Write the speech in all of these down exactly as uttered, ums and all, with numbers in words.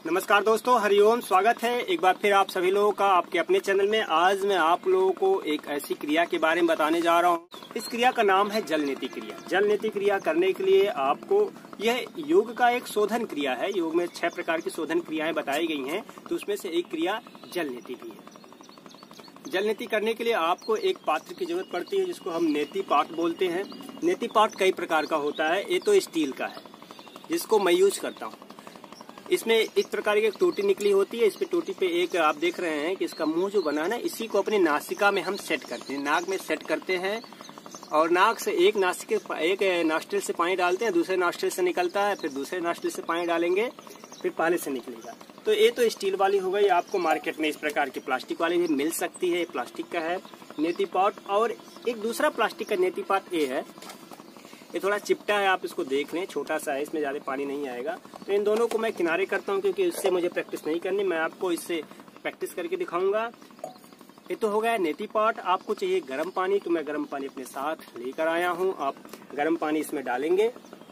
नमस्कार दोस्तों, हरिओम। स्वागत है एक बार फिर आप सभी लोगों का आपके अपने चैनल में। आज मैं आप लोगों को एक ऐसी क्रिया के बारे में बताने जा रहा हूँ। इस क्रिया का नाम है जल नीति क्रिया। जल नीति क्रिया करने के लिए आपको, यह योग का एक शोधन क्रिया है। योग में छह प्रकार की शोधन क्रियाएं बताई गई हैं, तो उसमें से एक क्रिया जल नीति भी है। जल नीति करने के लिए आपको एक पात्र की जरूरत पड़ती है, जिसको हम नेति पाट बोलते हैं। नेति पाट कई प्रकार का होता है। ये तो स्टील का है, जिसको मैं यूज करता हूँ। इसमें इस प्रकार की एक टोटी निकली होती है। इस पे टोटी पे एक आप देख रहे हैं कि इसका मुंह जो बना है ना, इसी को अपनी नासिका में हम सेट करते हैं, नाक में सेट करते हैं। और नाक से एक नासिक एक नॉस्ट्रिल से पानी डालते हैं, दूसरे नॉस्ट्रिल से निकलता है, फिर दूसरे नॉस्ट्रिल से पानी डालेंगे, फिर पहले से निकलेगा। तो ये तो स्टील वाली हो गई। आपको मार्केट में इस प्रकार की प्लास्टिक वाली भी मिल सकती है। प्लास्टिक का है नेति पाट, और एक दूसरा प्लास्टिक का नेति पाट ये है। ये थोड़ा चिपटा है, आप इसको देख लें, छोटा सा है, इसमें ज्यादा पानी नहीं आएगा। तो इन दोनों को मैं किनारे करता हूँ, क्योंकि इससे मुझे प्रैक्टिस नहीं करनी। मैं आपको इससे प्रैक्टिस करके दिखाऊंगा। ये तो हो गया नेति पाट। आपको चाहिए गर्म पानी, तो मैं गर्म पानी अपने साथ लेकर आया हूँ। आप गर्म पानी इसमें डालेंगे।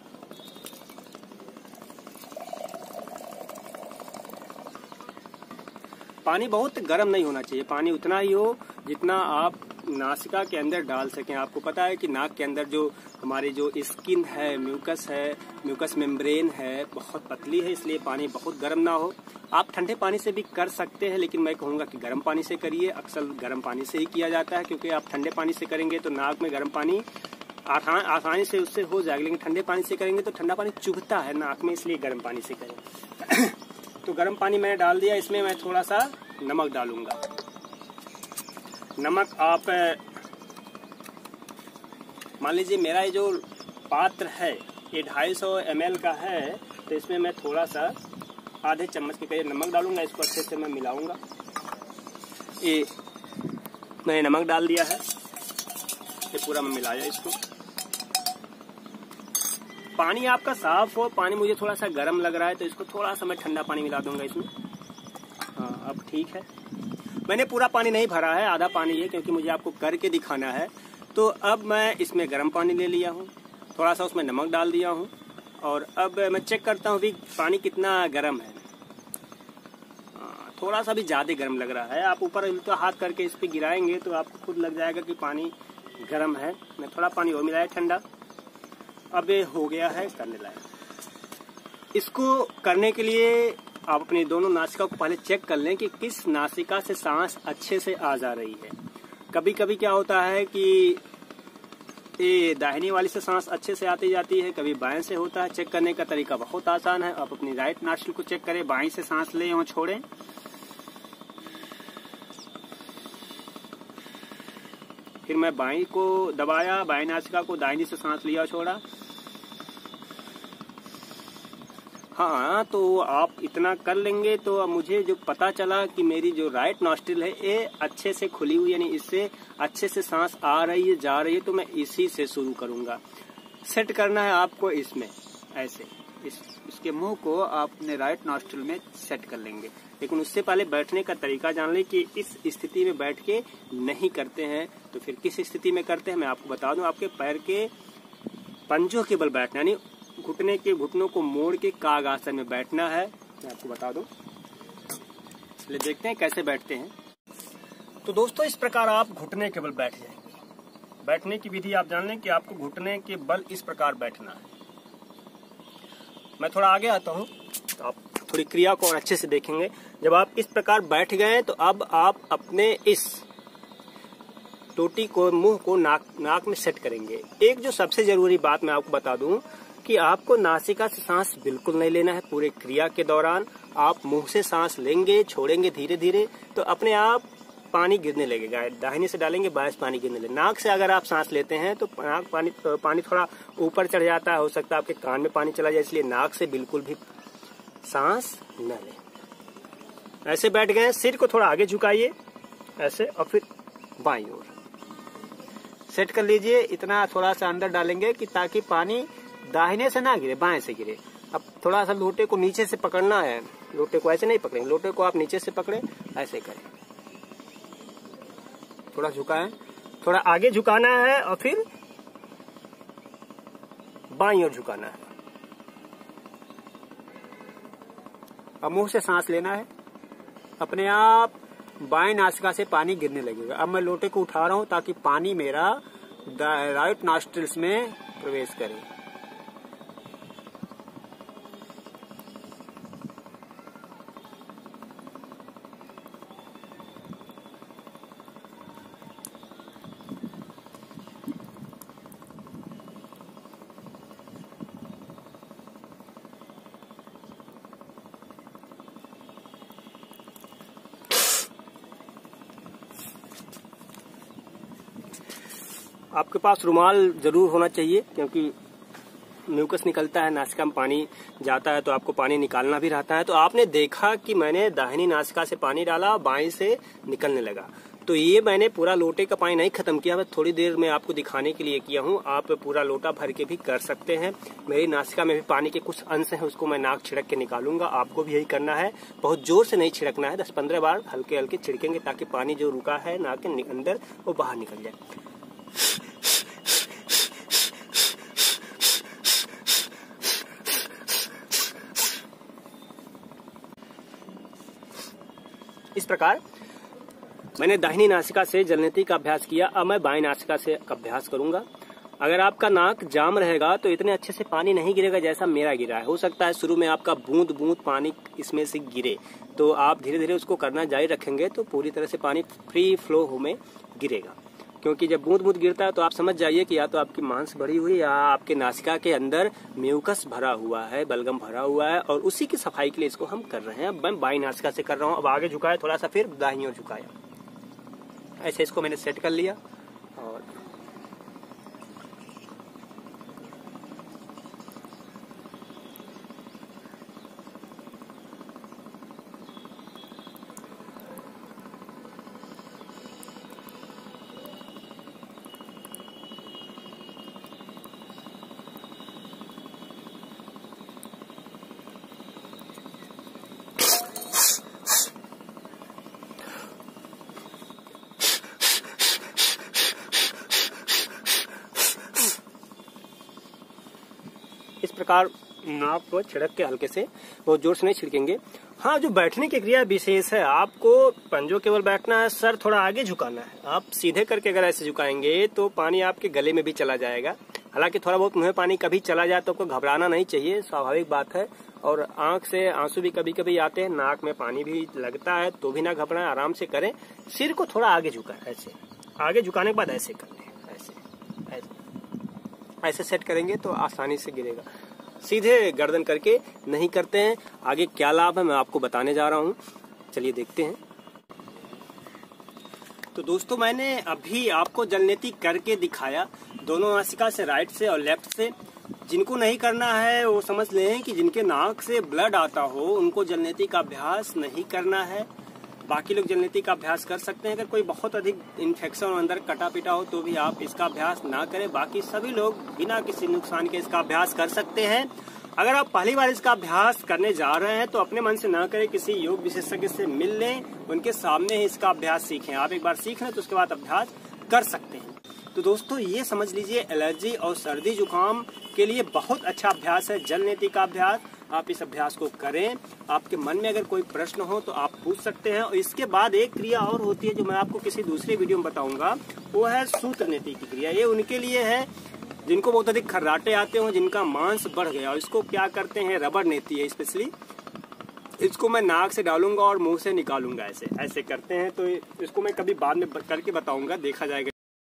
पानी बहुत गर्म नहीं होना चाहिए, पानी उतना ही हो जितना आप नासिका के अंदर डाल सकें। आपको पता है कि नाक के अंदर जो हमारी जो स्किन है, म्यूकस है, म्यूकस मेम्ब्रेन है, बहुत पतली है, इसलिए पानी बहुत गर्म ना हो। आप ठंडे पानी से भी कर सकते हैं, लेकिन मैं कहूँगा कि गर्म पानी से करिए। अक्सर गर्म पानी से ही किया जाता है, क्योंकि आप ठंडे पानी से करेंगे तो नाक में गर्म पानी आसान आसानी से उससे हो जाएगा, लेकिन ठंडे पानी से करेंगे तो ठंडा पानी चुभता है नाक में, इसलिए गर्म पानी से करें। तो गर्म पानी मैंने डाल दिया। इसमें मैं थोड़ा सा नमक डालूंगा। नमक आप मान लीजिए, मेरा ये जो पात्र है ये ढाई सौ एम एल का है, तो इसमें मैं थोड़ा सा आधे चम्मच के करीब नमक डालूंगा। इसको अच्छे से मैं मिलाऊंगा। ये मैंने नमक डाल दिया है, ये पूरा मैं मिलाया इसको। पानी आपका साफ हो। पानी मुझे थोड़ा सा गर्म लग रहा है, तो इसको थोड़ा सा मैं ठंडा पानी मिला दूंगा इसमें। हाँ, अब ठीक है। मैंने पूरा पानी नहीं भरा है, आधा पानी है, क्योंकि मुझे आपको करके दिखाना है। तो अब मैं इसमें गर्म पानी ले लिया हूँ, थोड़ा सा उसमें नमक डाल दिया हूँ, और अब मैं चेक करता हूँ कि पानी कितना गर्म है। थोड़ा सा भी ज़्यादा गर्म लग रहा है। आप ऊपर तो हाथ करके इस पर गिराएंगे तो आपको खुद लग जाएगा कि पानी गर्म है। मैं थोड़ा पानी और मिलाया ठंडा। अब ये हो गया है करने लायक। इसको करने के लिए आप अपनी दोनों नासिका को पहले चेक कर लें कि किस नासिका से सांस अच्छे से आ जा रही है। कभी कभी क्या होता है कि ये दाहिनी वाली से सांस अच्छे से आती जाती है, कभी बाएं से होता है। चेक करने का तरीका बहुत आसान है। आप अपनी राइट नॉस्ट्रिल को चेक करें, बाएं से सांस लें और छोड़ें। फिर मैं बाएं को दबाया, बाएं नासिका को, दाहिनी से सांस लिया, छोड़ा। हाँ, तो आप इतना कर लेंगे तो अब मुझे जो पता चला कि मेरी जो राइट नॉस्ट्रिल है ये अच्छे से खुली हुई, यानी इससे अच्छे से सांस आ रही है, जा रही है, तो मैं इसी से शुरू करूंगा। सेट करना है आपको इसमें ऐसे, इस, इसके मुंह को आप अपने राइट नॉस्ट्रिल में सेट कर लेंगे। लेकिन उससे पहले बैठने का तरीका जान लें कि इस स्थिति में बैठ के नहीं करते हैं तो फिर किस स्थिति में करते हैं मैं आपको बता दूं। आपके पैर के पंजों के बल बैठना, यानी घुटने के घुटनों को मोड़ के काग आसन में बैठना है। मैं आपको बता दूं, चलिए देखते हैं कैसे बैठते हैं। तो दोस्तों, इस प्रकार आप घुटने के बल बैठ जाएंगे। बैठने की विधि आप जान लें कि आपको घुटने के बल इस प्रकार बैठना है। मैं थोड़ा आगे आता हूं तो आप थोड़ी क्रिया को और अच्छे से देखेंगे। जब आप इस प्रकार बैठ गए तो अब आप अपने इस टोटी को, मुंह को नाक नाक में सेट करेंगे। एक जो सबसे जरूरी बात मैं आपको बता दूं कि आपको नासिका से सांस बिल्कुल नहीं लेना है। पूरे क्रिया के दौरान आप मुंह से सांस लेंगे, छोड़ेंगे धीरे धीरे, तो अपने आप पानी गिरने लगेगा। दाहिने से डालेंगे, बाएं से पानी गिरने लगेगा। नाक से अगर आप सांस लेते हैं तो नाक पानी पानी थोड़ा ऊपर चढ़ जाता है, हो सकता है आपके कान में पानी चला जाए, इसलिए नाक से बिल्कुल भी सांस न लें। ऐसे बैठ गए, सिर को थोड़ा आगे झुकाइए ऐसे, और फिर बाईं ओर सेट कर लीजिए। इतना थोड़ा सा अंदर डालेंगे कि ताकि पानी दाहिने से ना गिरे, बाएं से गिरे। अब थोड़ा सा लोटे को नीचे से पकड़ना है। लोटे को ऐसे नहीं पकड़ेंगे, लोटे को आप नीचे से पकड़े, ऐसे करें। थोड़ा झुकाएं, थोड़ा आगे झुकाना है, और फिर बाईं ओर झुकाना है। अब मुंह से सांस लेना है, अपने आप बाएं नासिका से पानी गिरने लगेगा। अब मैं लोटे को उठा रहा हूं ताकि पानी मेरा राइट नॉस्ट्रिल्स में प्रवेश करे। आपके पास रुमाल जरूर होना चाहिए, क्योंकि म्यूकस निकलता है, नासिका में पानी जाता है तो आपको पानी निकालना भी रहता है। तो आपने देखा कि मैंने दाहिनी नासिका से पानी डाला, बाएं से निकलने लगा। तो ये मैंने पूरा लोटे का पानी नहीं खत्म किया, बस थोड़ी देर में आपको दिखाने के लिए किया हूँ। आप पूरा लोटा भर के भी कर सकते हैं। मेरी नासिका में भी पानी के कुछ अंश हैं, उसको मैं नाक छिड़क के निकालूंगा। आपको भी यही करना है, बहुत जोर से नहीं छिड़कना है, दस पंद्रह बार हल्के हल्के छिड़केंगे ताकि पानी जो रुका है नाक के अंदर वो बाहर निकल जाए। इस प्रकार मैंने दाहिनी नासिका से जलनेती का अभ्यास किया। अब मैं बाएं नासिका से अभ्यास करूंगा। अगर आपका नाक जाम रहेगा तो इतने अच्छे से पानी नहीं गिरेगा जैसा मेरा गिरा है। हो सकता है शुरू में आपका बूंद बूंद पानी इसमें से गिरे, तो आप धीरे धीरे उसको करना जारी रखेंगे तो पूरी तरह से पानी फ्री फ्लो में गिरेगा। क्योंकि जब बूंद बूंद गिरता है तो आप समझ जाइए कि या तो आपकी मांस बढ़ी हुई या आपके नासिका के अंदर म्यूकस भरा हुआ है, बलगम भरा हुआ है, और उसी की सफाई के लिए इसको हम कर रहे हैं। अब मैं बाई नासिका से कर रहा हूँ। अब आगे झुकाया थोड़ा सा, फिर दाहिनी ओर झुकाया, ऐसे इसको मैंने सेट कर लिया। और इस प्रकार नाक को छिड़क के हल्के से, बहुत जोर से नहीं छिड़केंगे। हाँ, जो बैठने की क्रिया विशेष है, आपको पंजों केवल बैठना है, सर थोड़ा आगे झुकाना है। आप सीधे करके अगर ऐसे झुकाएंगे तो पानी आपके गले में भी चला जाएगा। हालांकि थोड़ा बहुत मुंह में पानी कभी चला जाए तो आपको घबराना नहीं चाहिए, स्वाभाविक बात है। और आंख से आंसू भी कभी कभी आते हैं, नाक में पानी भी लगता है, तो भी ना घबराएं, आराम से करें। सिर को थोड़ा आगे झुकाएं, ऐसे आगे झुकाने के बाद ऐसे कर लें, ऐसे ऐसे ऐसे सेट करेंगे तो आसानी से गिरेगा। सीधे गर्दन करके नहीं करते हैं। आगे क्या लाभ है मैं आपको बताने जा रहा हूं, चलिए देखते हैं। तो दोस्तों, मैंने अभी आपको जलनेती करके दिखाया, दोनों नासिका से, राइट से और लेफ्ट से। जिनको नहीं करना है वो समझ लें कि जिनके नाक से ब्लड आता हो उनको जलनेती का अभ्यास नहीं करना है। बाकी लोग जलनेती का अभ्यास कर सकते हैं। अगर कोई बहुत अधिक इन्फेक्शन अंदर कटा पिटा हो तो भी आप इसका अभ्यास ना करें। बाकी सभी लोग बिना किसी नुकसान के इसका अभ्यास कर सकते हैं। अगर आप पहली बार इसका अभ्यास करने जा रहे हैं तो अपने मन से ना करें, किसी योग विशेषज्ञ से मिल लें, उनके सामने ही इसका अभ्यास सीखें। आप एक बार सीख लें तो उसके बाद अभ्यास कर सकते हैं। तो दोस्तों, ये समझ लीजिए एलर्जी और सर्दी जुकाम के लिए बहुत अच्छा अभ्यास है जलनेती का अभ्यास। आप इस अभ्यास को करें। आपके मन में अगर कोई प्रश्न हो तो आप पूछ सकते हैं। और इसके बाद एक क्रिया और होती है जो मैं आपको किसी दूसरे वीडियो में बताऊंगा, वो है सूत्र नेती की क्रिया। ये उनके लिए है जिनको बहुत अधिक खर्राटे आते हो, जिनका मांस बढ़ गया। और इसको क्या करते हैं, रबर नेती है स्पेशली। इसको मैं नाक से डालूंगा और मुंह से निकालूंगा, ऐसे ऐसे करते हैं। तो इसको मैं कभी बाद में करके बताऊंगा, देखा जाएगा।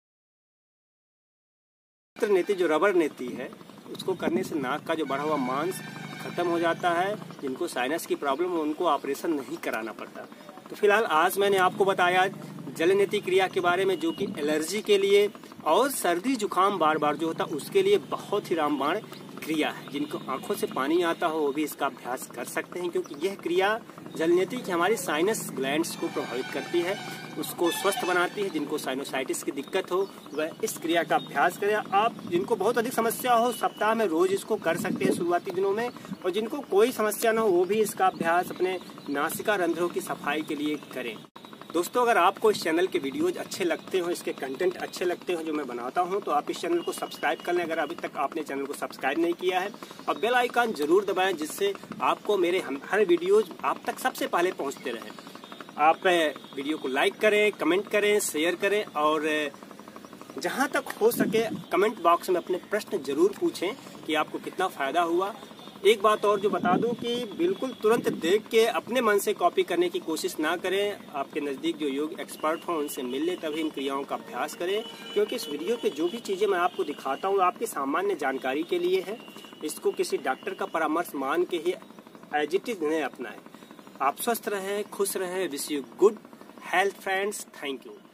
सूत्र नेती जो रबर नेती है, उसको करने से नाक का जो बढ़ा हुआ मांस खत्म हो जाता है। जिनको साइनस की प्रॉब्लम है उनको ऑपरेशन नहीं कराना पड़ता। तो फिलहाल आज मैंने आपको बताया जलनेती क्रिया के बारे में, जो कि एलर्जी के लिए और सर्दी जुकाम बार बार जो होता है उसके लिए बहुत ही रामबाण क्रिया है। जिनको आंखों से पानी आता हो वो भी इसका अभ्यास कर सकते हैं, क्योंकि यह क्रिया जलनेती की हमारी साइनस ग्लैंड्स को प्रभावित करती है, उसको स्वस्थ बनाती है। जिनको साइनोसाइटिस की दिक्कत हो वह इस क्रिया का अभ्यास करें। आप जिनको बहुत अधिक समस्या हो सप्ताह में रोज इसको कर सकते हैं शुरुआती दिनों में। और जिनको कोई समस्या न हो वो भी इसका अभ्यास अपने नासिका रंध्रों की सफाई के लिए करें। दोस्तों, अगर आपको इस चैनल के वीडियोज अच्छे लगते हो, इसके कंटेंट अच्छे लगते हो जो मैं बनाता हूं, तो आप इस चैनल को सब्सक्राइब कर लें अगर अभी तक आपने चैनल को सब्सक्राइब नहीं किया है, और बेल आइकन जरूर दबाएं जिससे आपको मेरे हर वीडियोज आप तक सबसे पहले पहुंचते रहें। आप वीडियो को लाइक करें, कमेंट करें, शेयर करें, और जहां तक हो सके कमेंट बॉक्स में अपने प्रश्न जरूर पूछें कि आपको कितना फ़ायदा हुआ। एक बात और जो बता दूं कि बिल्कुल तुरंत देख के अपने मन से कॉपी करने की कोशिश ना करें। आपके नज़दीक जो योग एक्सपर्ट हों उनसे मिल लें, तभी इन क्रियाओं का अभ्यास करें, क्योंकि इस वीडियो पे जो भी चीज़ें मैं आपको दिखाता हूँ आपकी सामान्य जानकारी के लिए है। इसको किसी डॉक्टर का परामर्श मान के ही एज इट इज नहीं अपनाएं। आप स्वस्थ रहें, खुश रहें। Wish you good health friends. Thank you.